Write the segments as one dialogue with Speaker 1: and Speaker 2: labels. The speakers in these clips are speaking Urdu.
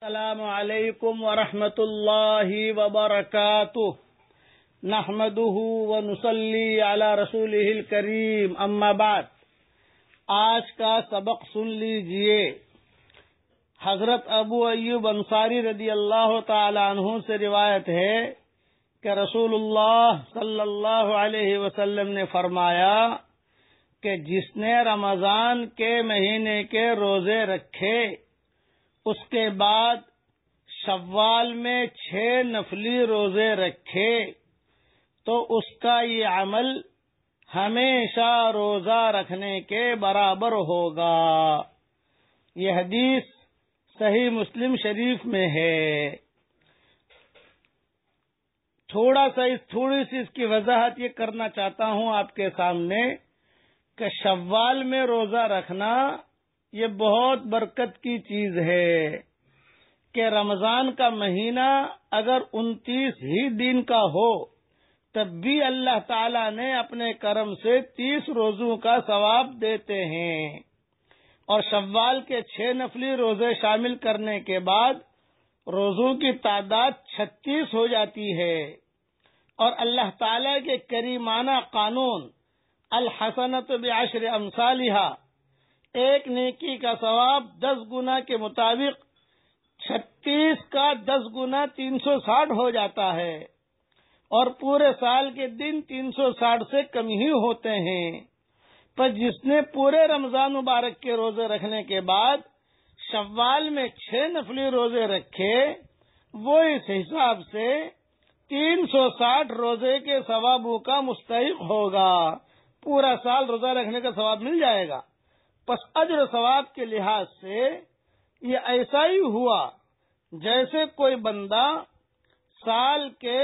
Speaker 1: السلام علیکم ورحمۃ اللہ وبرکاتہ نحمده ونصلی علی رسولہ الکریم اما بعد آج کا سبق سن لیجئے۔ حضرت ابو ایوب انصاری رضی اللہ تعالی عنہ سے روایت ہے کہ رسول اللہ صلی اللہ علیہ وسلم نے فرمایا کہ جس نے رمضان کے مہینے کے روزے رکھے اس کے بعد شوال میں 6 نفلی روزے رکھے تو اس کا یہ عمل ہمیشہ روزہ رکھنے کے برابر ہوگا۔ یہ حدیث صحیح مسلم شریف میں ہے۔ تھوڑی سی اس کی وضاحت یہ کرنا چاہتا ہوں آپ کے سامنے کہ شوال میں روزہ رکھنا یہ بہت برکت کی چیز ہے کہ رمضان کا مہینہ اگر 29 ہی دن کا ہو تب بھی اللہ تعالی نے اپنے کرم سے 30 روزوں کا ثواب دیتے ہیں، اور شوال کے 6 نفلی روزے شامل کرنے کے بعد روزوں کی تعداد 36 ہو جاتی ہے، اور اللہ تعالی کے کریمانہ قانون الحسنۃ بعشر امثالھا، ایک نیکی کا ثواب 10 گنا کے مطابق 36 کا 10 گنا 360 ہو جاتا ہے، اور پورے سال کے دن 360 سے کم ہی ہوتے ہیں۔ پر جس نے پورے رمضان مبارک کے روزے رکھنے کے بعد شوال میں 6 نفلی روزے رکھے، وہ اس حساب سے 360 روزے کے ثوابوں کا مستحق ہوگا۔ پورا سال روزہ رکھنے کا ثواب مل جائے گا۔ پس اجر و ثواب کے لحاظ سے یہ ایسا ہی ہوا جیسے کوئی بندہ سال کے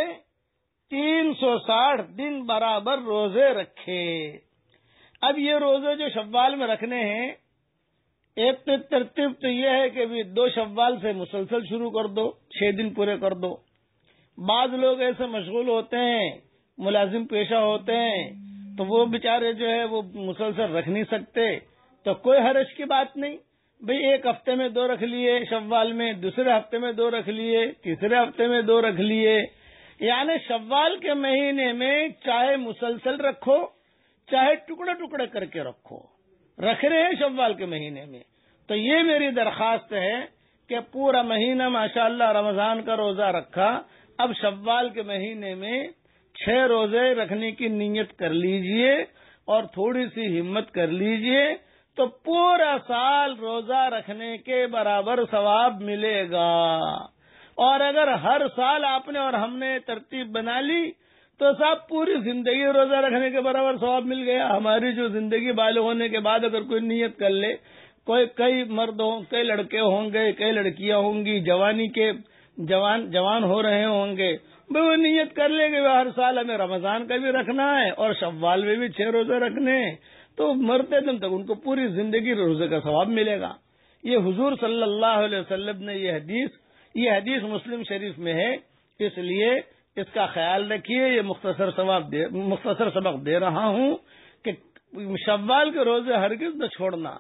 Speaker 1: 360 دن برابر روزے رکھے۔ اب یہ روزے جو شوال میں رکھنے ہیں، ایک تو ترتیب تو یہ ہے کہ 2 شوال سے مسلسل شروع کر دو، 6 دن پورے کر دو۔ بعض لوگ ایسے مشغول ہوتے ہیں، ملازم پیشہ ہوتے ہیں، تو وہ بیچارے جو ہے وہ مسلسل رکھ نہیں سکتے، تو کوئی حرج کی بات نہیں، بھئی ایک ہفتے میں 2 رکھ لیے شوال میں، دوسرے ہفتے میں 2 رکھ لیے، تیسرے ہفتے میں 2 رکھ لیے، یعنی شوال کے مہینے میں چاہے مسلسل رکھو چاہے ٹکڑے ٹکڑے کر کے رکھو، رکھ رہے ہیں شوال کے مہینے میں۔ تو یہ میری درخواست ہے کہ پورا مہینہ ماشاءاللہ رمضان کا روزہ رکھا، اب شوال کے مہینے میں 6 روزے رکھنے کی نیت کر لیجئے اور تھوڑی سی ہمت کر لیجئے، تو پورا سال روزہ رکھنے کے برابر ثواب ملے گا۔ اور اگر ہر سال آپ نے اور ہم نے ترتیب بنا لی تو صاحب پوری زندگی روزہ رکھنے کے برابر ثواب مل گیا۔ ہماری جو زندگی بالغ ہونے کے بعد اگر کوئی نیت کر لے، کئی مرد ہوں، کئی لڑکے ہوں گے، کئی لڑکیاں ہوں گی، جوانی کے جوان ہو رہے ہوں گے، وہ نیت کر لیں گے ہر سال ہمیں رمضان کا بھی رکھنا ہے اور شوال میں بھی 6 روزے رکھنے ہیں، تو مرتے دم تک ان کو پوری زندگی روزے کا ثواب ملے گا۔ یہ حضور صلی اللہ علیہ وسلم نے یہ حدیث مسلم شریف میں ہے، اس لیے اس کا خیال رکھیے۔ یہ مختصر سبق دے رہا ہوں کہ شوال کے روزے ہرگز نہ چھوڑنا۔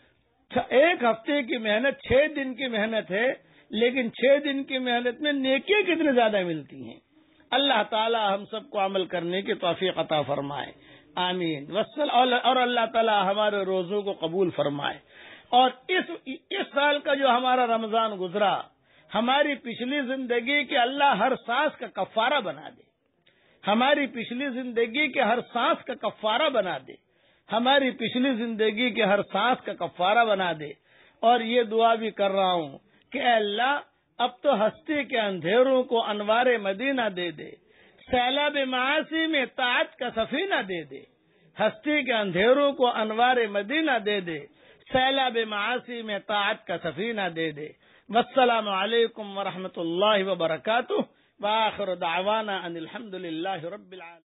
Speaker 1: 1 ہفتے کی محنت 6 دن کی محنت ہے، لیکن 6 دن کی محنت میں نیکیاں کتنے زیادہ ملتی ہیں۔ اللہ تعالی ہم سب کو عمل کرنے کی توفیق عطا فرمائے، آمین۔ اور اللہ تعالی ہمارے روزوں کو قبول فرمائے، اور اس سال کا جو ہمارا رمضان گزرا، ہماری پچھلی زندگی کے اللہ ہر سانس کا کفارہ بنا دے، ہماری پچھلی زندگی کے ہر سانس کا کفارہ بنا دے، ہماری پچھلی زندگی کے ہر سانس کا کفارہ بنا دے۔ اور یہ دعا بھی کر رہا ہوں کہ اے اللہ اب تو ہستی کے اندھیروں کو انوار مدینہ دے دے، سیلاب معاصی میں طاعت کا سفینہ دے دے، ہستی کے اندھیروں کو انوار مدینہ دے دے، سیلاب معاصی میں طاعت کا سفینہ دے دے۔ والسلام علیکم ورحمۃ اللہ وبرکاتہ، وآخر دعوانا ان الحمد للہ رب العالمین۔